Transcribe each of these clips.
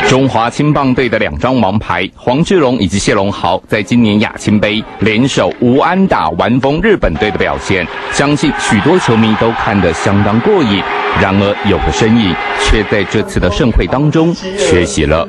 中华青棒队的2张王牌黄志龙以及谢龙豪，在今年亚青杯联手无安打完封日本队的表现，相信许多球迷都看得相当过瘾。然而，有个身影却在这次的盛会当中缺席了。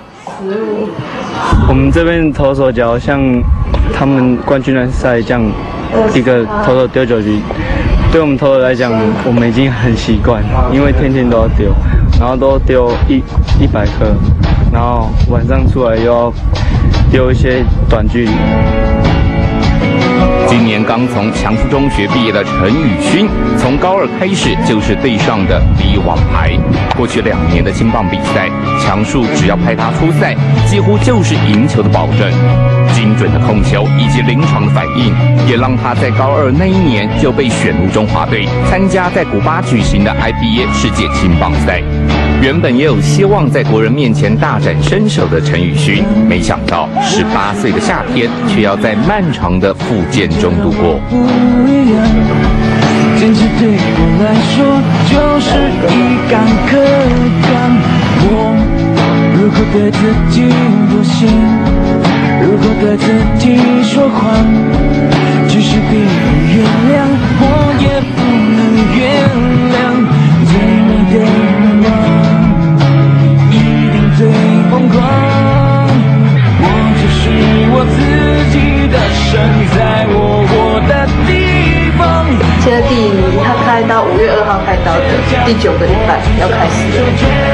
我们这边投手脚像他们冠军赛这样一个投手丢9局，对我们投手来讲，我们已经很习惯，因为天天都要丢，然后都丢100颗，然后晚上出来又要丢一些短距离。 今年刚从强树中学毕业的陈宇勋，从高2开始就是队上的第一王牌。过去2年的青棒比赛，强树只要派他出赛，几乎就是赢球的保证。精准的控球以及临场的反应，也让他在高2那一年就被选入中华队，参加在古巴举行的 IBA 世界青棒赛。原本也有希望在国人面前大展身手的陈宇勋，没想到18岁的夏天却要在漫长的复健中度过。 坚持对我来说就是一杆可干。我如果对自己妥协，如果对自己说谎，即使别人原谅，我也不能原谅。最美的愿望一定最疯狂，我就是我自己的神，在我活的地方。 现在他开刀5月2号开刀的，第9个礼拜要开始了，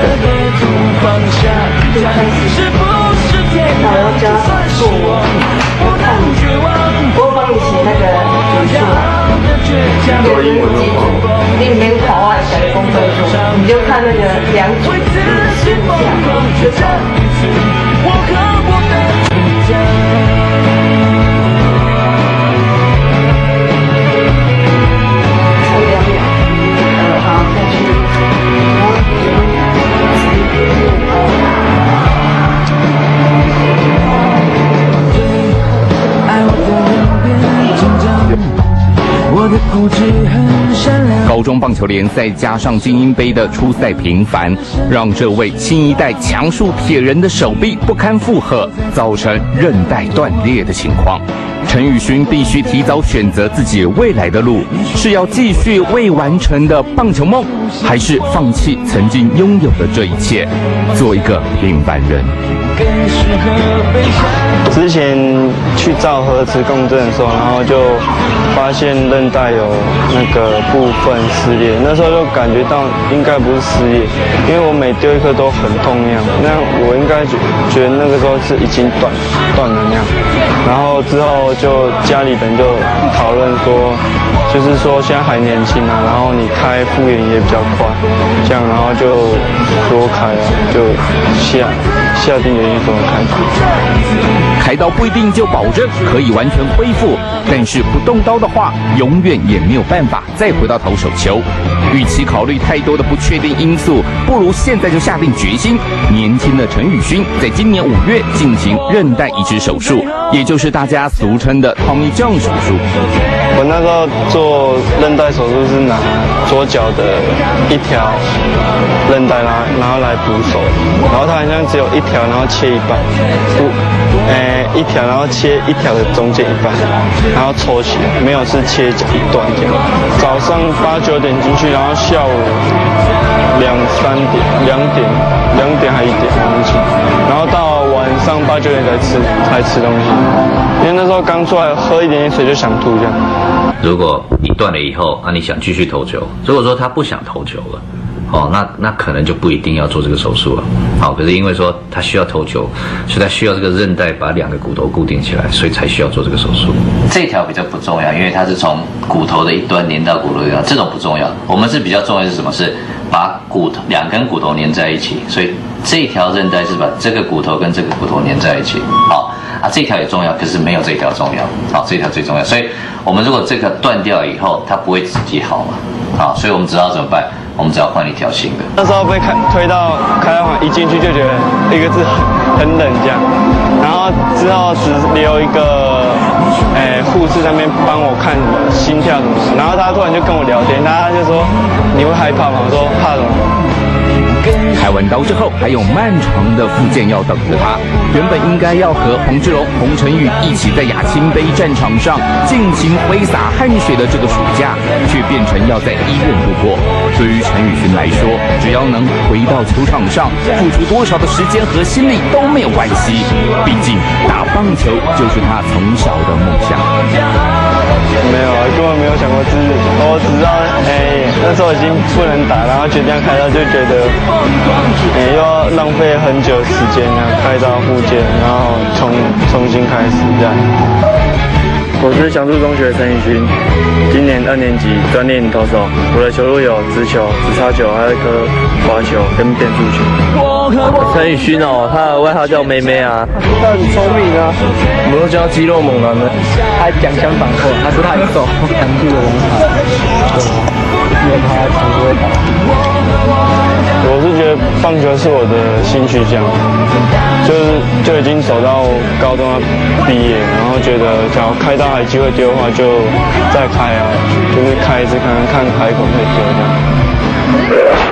就开始。然后要教他做我看你，我帮你写那个语数啦，有英文基础，你免考啊，小功课做，你就看那个2组15下就走。 高中棒球联赛加上精英杯的出赛频繁，让这位新一代强树铁人的手臂不堪负荷，造成韧带断裂的情况。陈宇勋必须提早选择自己未来的路，是要继续未完成的棒球梦，还是放弃曾经拥有的这一切，做一个平凡人。 之前去照核磁共振的时候，然后就发现韧带有那个部分撕裂，那时候就感觉到应该不是撕裂，因为我每丢一颗都很痛那样，那我应该觉得那个时候是已经断了那样。然后之后就家里人就讨论说，就是说现在还年轻啊，然后你开复原也比较快，这样然后就说开了，就下定决心说开。 开刀不一定就保证可以完全恢复，但是不动刀的话，永远也没有办法再回到投手球。与其考虑太多的不确定因素，不如现在就下定决心。年轻的陈宇勋在今年5月进行韧带移植手术，也就是大家俗称的 Tommy John 手术。 我那时候做韧带手术是拿左脚的一条韧带然后来补手，然后它好像只有1条，然后切一半，一条，然后切1条的中间一半，然后抽起来，没有是切一段这样。早上8、9点进去，然后下午2、3点，2点还1点忘记，然后到晚上8、9点才吃东西，因为那时候刚出来喝一点点水就想吐这样。 如果你断了以后，你想继续投球，如果说他不想投球了，那可能就不一定要做这个手术了。可是因为说他需要投球，所以他需要这个韧带把2个骨头固定起来，所以才需要做这个手术。这条比较不重要，因为它是从骨头的一端连到骨头的一端，这种不重要。我们是比较重要的是什么？是把2根骨头连在一起，所以这条韧带是把这个骨头跟这个骨头连在一起。这条也重要，可是没有这条重要。这条最重要。所以我们如果这个断掉以后，它不会自己好嘛。所以我们知道怎么办？我们只要换一条新的。 那时候被推到开刀房，一进去就觉得一个字很冷这样。然后之后只留一个护士在那边帮我看什么心跳什么的，然后他突然就跟我聊天，他就说你会害怕吗？我说怕什么？ 开完刀之后，还有漫长的复健要等着他。原本应该要和洪志龙、洪承宇一起在亚青杯战场上尽情挥洒汗水的这个暑假，却变成要在医院度过。对于陈宇勋来说，只要能回到球场上，付出多少的时间和心力都没有关系。毕竟打棒球就是他从小的梦想。 没有，根本没有想过我只知道，那时候已经不能打，然后就这样开刀，就觉得，又要浪费很久时间啊，开刀复健，然后重新开始这样。我是祥树中学陈宇勋，今年2年级，专练投手。我的球路有直球、直插球，还有一颗滑球跟变速球。 陈宇勋哦，他的外号叫妹妹啊， 他很聪明啊， 我们都叫肌肉猛男的。 还讲相反话，他说他很瘦，强度的很好，因为他常不会打。我是觉得棒球是我的新取向，就已经走到高中要毕业，然后觉得假如开刀还有机会丢的话，就再开啊，就是开一次看海口可以丢这样。